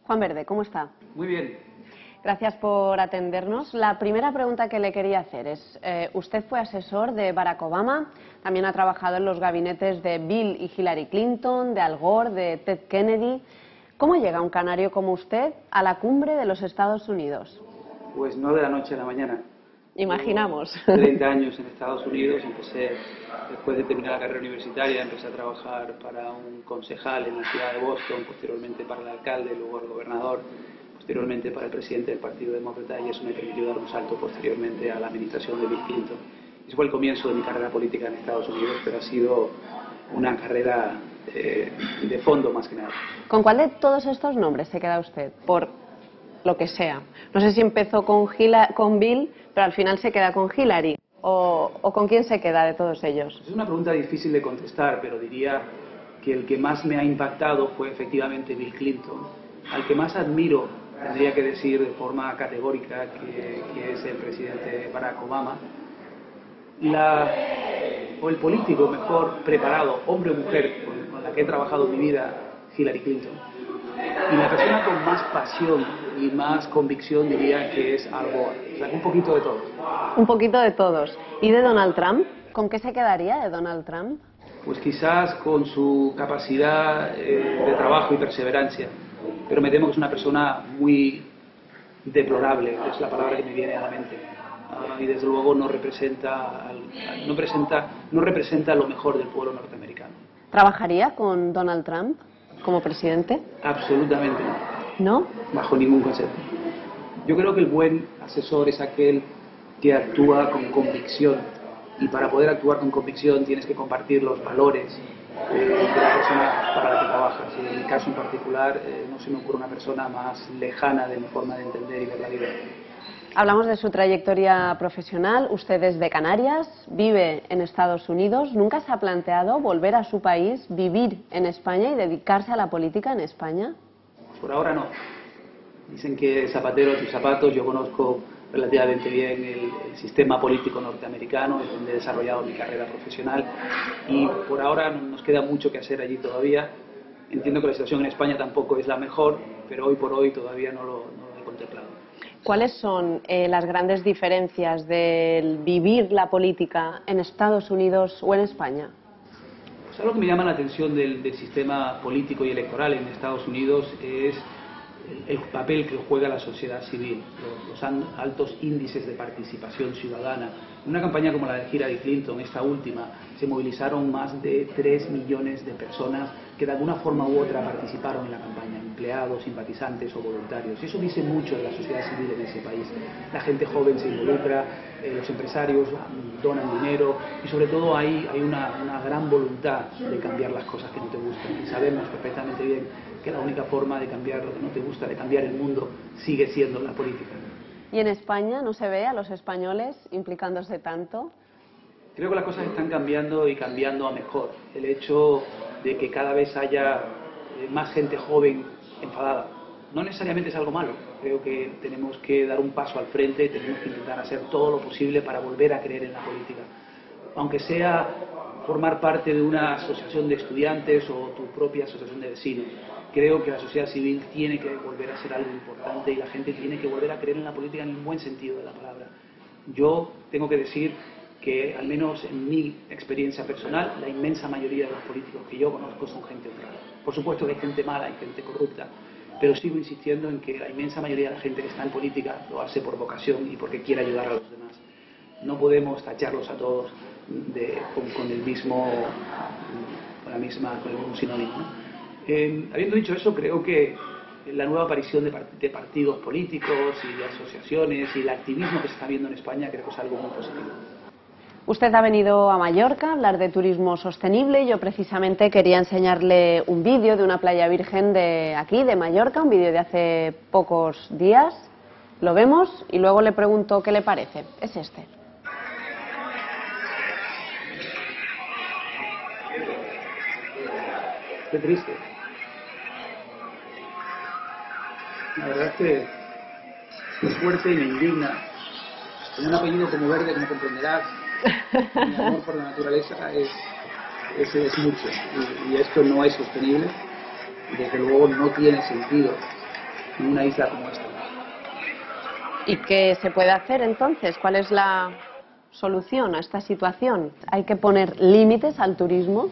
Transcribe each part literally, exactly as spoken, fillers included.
Juan Verde, ¿cómo está? Muy bien. Gracias por atendernos. La primera pregunta que le quería hacer es, eh, usted fue asesor de Barack Obama, también ha trabajado en los gabinetes de Bill y Hillary Clinton, de Al Gore, de Ted Kennedy. ¿Cómo llega un canario como usted a la cumbre de los Estados Unidos? Pues no de la noche a la mañana. Imaginamos. Llevo treinta años en Estados Unidos, empecé, después de terminar la carrera universitaria, empecé a trabajar para un concejal en la ciudad de Boston, posteriormente para el alcalde, luego el gobernador, posteriormente para el presidente del Partido Demócrata, y eso me permitió dar un salto posteriormente a la administración de Bill Clinton. Ese fue el comienzo de mi carrera política en Estados Unidos, pero ha sido una carrera eh, de fondo más que nada. ¿Con cuál de todos estos nombres se queda usted? Por lo que sea. No sé si empezó con, Hila, con Bill, pero al final se queda con Hillary. O, ¿O con quién se queda de todos ellos? Es una pregunta difícil de contestar, pero diría que el que más me ha impactado fue efectivamente Bill Clinton. Al que más admiro, tendría que decir de forma categórica, que, que es el presidente Barack Obama. La, o el político mejor preparado, hombre o mujer, con, con la que he trabajado en mi vida, Hillary Clinton. Y la persona con más pasión y más convicción diría que es Al Gore. O sea, un poquito de todo. Un poquito de todos. ¿Y de Donald Trump? ¿Con qué se quedaría de Donald Trump? Pues quizás con su capacidad eh, de trabajo y perseverancia. Pero me temo que es una persona muy deplorable, es la palabra que me viene a la mente. Uh, y desde luego no representa, no, presenta, no representa lo mejor del pueblo norteamericano. ¿Trabajaría con Donald Trump como presidente? Absolutamente no. ¿No? Bajo ningún concepto. Yo creo que el buen asesor es aquel que actúa con convicción, y para poder actuar con convicción tienes que compartir los valores eh, de la persona para la que trabajas. Y en mi caso en particular eh, no se me ocurre una persona más lejana de mi forma de entender y ver la vida. Hablamos de su trayectoria profesional. Usted es de Canarias, vive en Estados Unidos. ¿Nunca se ha planteado volver a su país, vivir en España y dedicarse a la política en España? Por ahora no. Dicen que zapatero a tus zapatos. Yo conozco relativamente bien el, el sistema político norteamericano, es donde he desarrollado mi carrera profesional, y por ahora nos queda mucho que hacer allí todavía. Entiendo que la situación en España tampoco es la mejor, pero hoy por hoy todavía no lo, no lo he contemplado. ¿Cuáles son eh, las grandes diferencias del vivir la política en Estados Unidos o en España? Pues algo que me llama la atención del, del sistema político y electoral en Estados Unidos es el, el papel que juega la sociedad civil, los, los altos índices de participación ciudadana. En una campaña como la de Hillary Clinton, esta última, se movilizaron más de tres millones de personas que de alguna forma u otra participaron en la campaña, empleados, simpatizantes o voluntarios. Y eso dice mucho de la sociedad civil en ese país. La gente joven se involucra, eh, los empresarios donan dinero, y sobre todo hay, hay una, una gran voluntad de cambiar las cosas que no te gustan. Y sabemos perfectamente bien que la única forma de cambiar lo que no te gusta, de cambiar el mundo, sigue siendo la política. ¿Y en España no se ve a los españoles implicándose tanto? Creo que las cosas están cambiando y cambiando a mejor. El hecho de que cada vez haya más gente joven enfadada no necesariamente es algo malo. Creo que tenemos que dar un paso al frente, tenemos que intentar hacer todo lo posible para volver a creer en la política. Aunque sea formar parte de una asociación de estudiantes o tu propia asociación de vecinos. Creo que la sociedad civil tiene que volver a ser algo importante y la gente tiene que volver a creer en la política en el buen sentido de la palabra. Yo tengo que decir que, al menos en mi experiencia personal, la inmensa mayoría de los políticos que yo conozco son gente honrada. Por supuesto que hay gente mala, hay gente corrupta, pero sigo insistiendo en que la inmensa mayoría de la gente que está en política lo hace por vocación y porque quiere ayudar a los demás. No podemos tacharlos a todos de, con, con el mismo, con la misma, con el mismo sinónimo, ¿no? Eh, habiendo dicho eso, creo que la nueva aparición de, part de partidos políticos y de asociaciones y el activismo que se está viendo en España creo que es algo muy positivo. Usted ha venido a Mallorca a hablar de turismo sostenible. Yo precisamente quería enseñarle un vídeo de una playa virgen de aquí, de Mallorca, un vídeo de hace pocos días. Lo vemos y luego le pregunto qué le parece. Es este. Qué triste. La verdad es que es fuerte y me indigna. Con un apellido como Verde, como comprenderás, mi amor por la naturaleza es, es, es mucho. Y, y esto no es sostenible. Desde luego no tiene sentido en una isla como esta. ¿Y qué se puede hacer entonces? ¿Cuál es la solución a esta situación? ¿Hay que poner límites al turismo?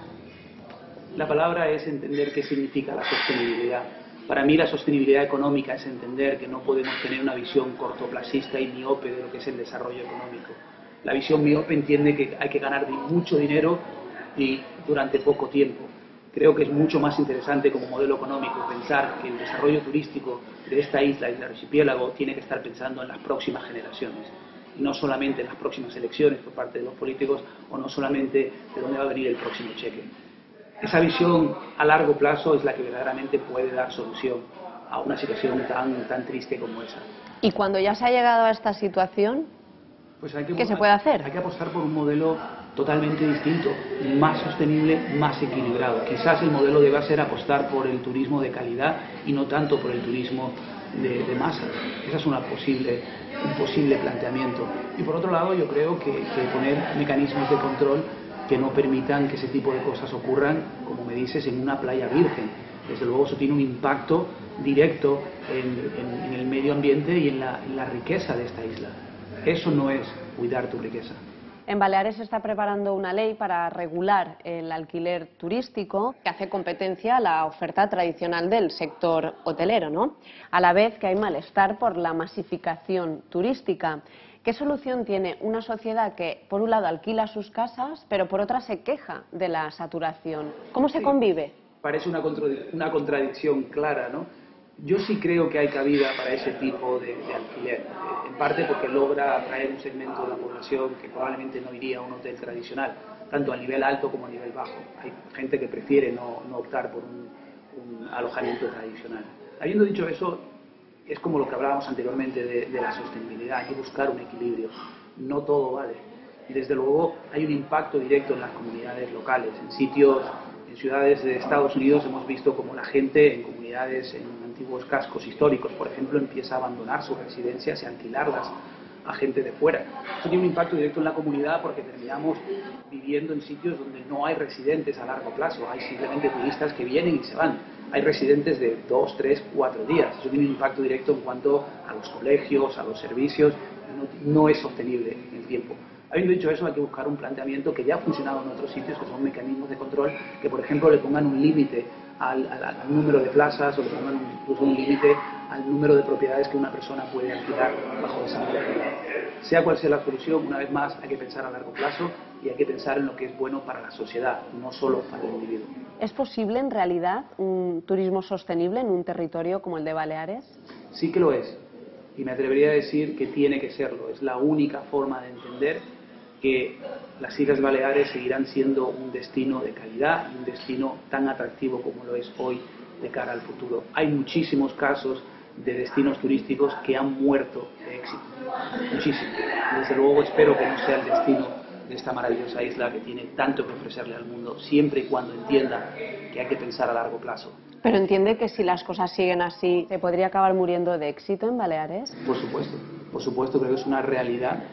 La palabra es entender qué significa la sostenibilidad. Para mí la sostenibilidad económica es entender que no podemos tener una visión cortoplacista y miope de lo que es el desarrollo económico. La visión miope entiende que hay que ganar mucho dinero y durante poco tiempo. Creo que es mucho más interesante como modelo económico pensar que el desarrollo turístico de esta isla y del archipiélago tiene que estar pensando en las próximas generaciones. Y no solamente en las próximas elecciones por parte de los políticos o no solamente de dónde va a venir el próximo cheque. Esa visión a largo plazo es la que verdaderamente puede dar solución a una situación tan, tan triste como esa. Y cuando ya se ha llegado a esta situación, pues hay que, ¿qué se puede hacer? Hay que apostar por un modelo totalmente distinto, más sostenible, más equilibrado. Quizás el modelo deba ser apostar por el turismo de calidad y no tanto por el turismo de, de masa. Ese es una posible, un posible planteamiento. Y por otro lado, yo creo que, que poner mecanismos de control que no permitan que ese tipo de cosas ocurran, como me dices, en una playa virgen. Desde luego eso tiene un impacto directo en, en, en el medio ambiente y en la, en la riqueza de esta isla. Eso no es cuidar tu riqueza. En Baleares se está preparando una ley para regular el alquiler turístico que hace competencia a la oferta tradicional del sector hotelero, ¿no? A la vez que hay malestar por la masificación turística. ¿Qué solución tiene una sociedad que, por un lado, alquila sus casas, pero por otra se queja de la saturación? ¿Cómo se sí, convive? Parece una, una contradicción clara, ¿no? Yo sí creo que hay cabida para ese tipo de, de alquiler, en parte porque logra atraer un segmento de la población que probablemente no iría a un hotel tradicional, tanto a nivel alto como a nivel bajo. Hay gente que prefiere no, no optar por un, un alojamiento tradicional. Habiendo dicho eso, es como lo que hablábamos anteriormente de, de la sostenibilidad, hay que buscar un equilibrio, no todo vale. Y desde luego hay un impacto directo en las comunidades locales, en sitios, en ciudades de Estados Unidos hemos visto como la gente en comunidades, en antiguos cascos históricos, por ejemplo, empieza a abandonar sus residencias y alquilarlas a gente de fuera. Esto tiene un impacto directo en la comunidad porque terminamos viviendo en sitios donde no hay residentes a largo plazo, hay simplemente turistas que vienen y se van. Hay residentes de dos, tres, cuatro días. Eso tiene un impacto directo en cuanto a los colegios, a los servicios, no, no es sostenible en el tiempo. Habiendo dicho eso, hay que buscar un planteamiento que ya ha funcionado en otros sitios, que son mecanismos de control, que por ejemplo le pongan un límite al, al, al número de plazas o le pongan un, incluso un límite al número de propiedades que una persona puede alquilar bajo esa modalidad. Sea cual sea la solución, una vez más hay que pensar a largo plazo y hay que pensar en lo que es bueno para la sociedad, no solo para el individuo. ¿Es posible en realidad un turismo sostenible en un territorio como el de Baleares? Sí que lo es, y me atrevería a decir que tiene que serlo. Es la única forma de entender que las Islas Baleares seguirán siendo un destino de calidad y un destino tan atractivo como lo es hoy de cara al futuro. Hay muchísimos casos de destinos turísticos que han muerto de éxito, muchísimos. Desde luego espero que no sea el destino de esta maravillosa isla que tiene tanto que ofrecerle al mundo, siempre y cuando entienda que hay que pensar a largo plazo. Pero entiende que si las cosas siguen así, ¿se podría acabar muriendo de éxito en Baleares? Por supuesto, por supuesto, creo que es una realidad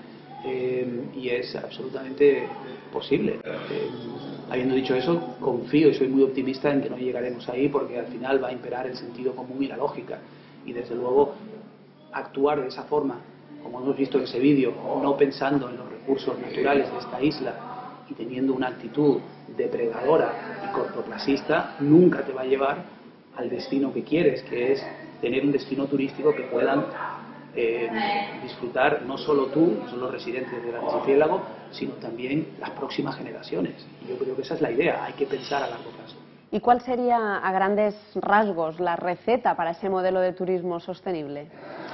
eh, y es absolutamente posible. Eh, habiendo dicho eso, confío y soy muy optimista en que no llegaremos ahí porque al final va a imperar el sentido común y la lógica. Y desde luego, actuar de esa forma, como hemos visto en ese vídeo, no pensando en los recursos naturales de esta isla y teniendo una actitud depredadora y cortoplacista, nunca te va a llevar al destino que quieres, que es tener un destino turístico que puedan eh, disfrutar no solo tú, no solo los residentes del archipiélago, sino también las próximas generaciones. Y yo creo que esa es la idea, hay que pensar a largo plazo. ¿Y cuál sería, a grandes rasgos, la receta para ese modelo de turismo sostenible?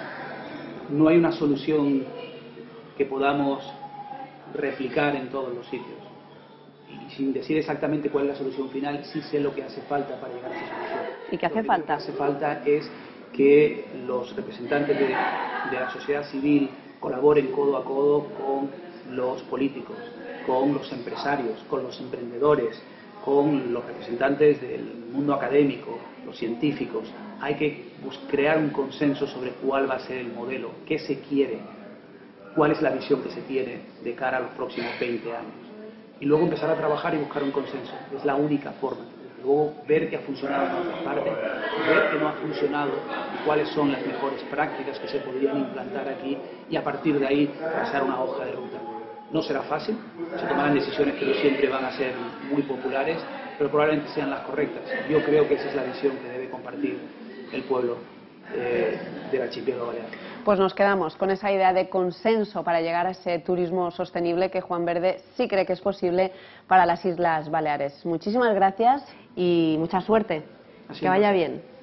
No hay una solución que podamos replicar en todos los sitios. Y sin decir exactamente cuál es la solución final, sí sé lo que hace falta para llegar a esa solución. ¿Y qué hace falta? Lo que hace falta es que los representantes de, de la sociedad civil colaboren codo a codo con los políticos, con los empresarios, con los emprendedores, con los representantes del mundo académico, los científicos. Hay que pues, crear un consenso sobre cuál va a ser el modelo, qué se quiere, cuál es la visión que se tiene de cara a los próximos veinte años. Y luego empezar a trabajar y buscar un consenso. Es la única forma. luego ver qué ha funcionado en otras partes, ver qué no ha funcionado y cuáles son las mejores prácticas que se podrían implantar aquí y a partir de ahí trazar una hoja de ruta. No será fácil, se tomarán decisiones que no siempre van a ser muy populares, pero probablemente sean las correctas. Yo creo que esa es la visión que debe compartir el pueblo eh, del archipiélago balear. Pues nos quedamos con esa idea de consenso para llegar a ese turismo sostenible que Juan Verde sí cree que es posible para las Islas Baleares. Muchísimas gracias y mucha suerte. Que vaya bien.